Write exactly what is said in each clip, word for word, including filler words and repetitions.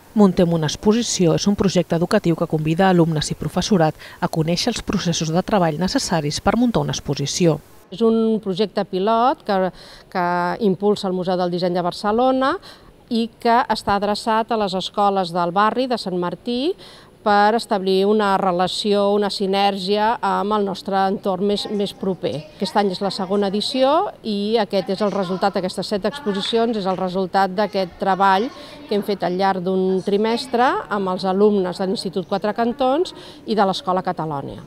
Muntem una exposició és un projecte educatiu que convida alumnes i professorat a conèixer els processos de treball necessaris per muntar una exposició. És un projecte pilot que, que impulsa el Museu del Disseny de Barcelona i que està adreçat a les escoles del barri de Sant Martí per establir una relació, una sinergia amb el nostre entorn més, més proper. Aquest any és la segona edició i aquest és el resultat, aquestes set exposicions, és el resultat d'aquest treball que hem fet al llarg d'un trimestre amb els alumnes de l'Institut Quatre Cantons i de l'Escola Catalònia.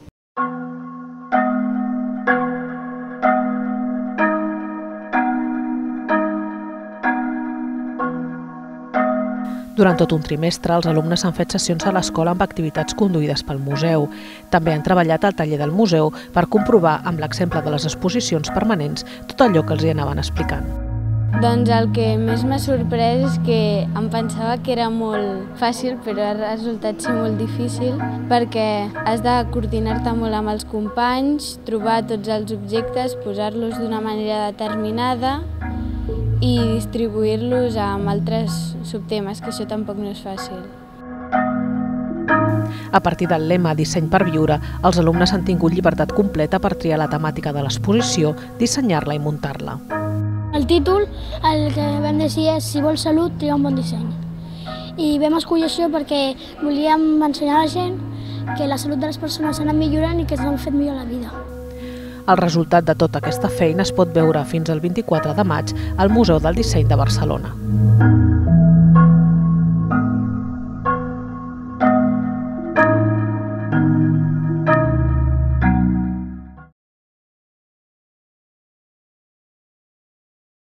Durant tot un trimestre, els alumnes han fet sessions a l'escola amb activitats conduïdes pel museu. També han treballat al taller del museu per comprovar, amb l'exemple de les exposicions permanents, tot allò que els hi anaven explicant. Doncs el que més m'ha sorprès és que em pensava que era molt fàcil, però ha resultat ser molt difícil, perquè has de coordinar-te molt amb els companys, trobar tots els objectes, posar-los d'una manera determinada i distribuir-los amb altres subtemes, que això tampoc no és fàcil. A partir del lema Disseny per viure, els alumnes han tingut llibertat completa per triar la temàtica de l'exposició, dissenyar-la i muntar-la. El títol, el que vam decidir és Si vols salut, tria un bon disseny. I vam escollir això perquè volíem ensenyar a la gent que la salut de les persones ha anat millorant i que ens han fet millor la vida. El resultat de tota aquesta feina es pot veure fins al vint-i-quatre de maig al Museu del Disseny de Barcelona.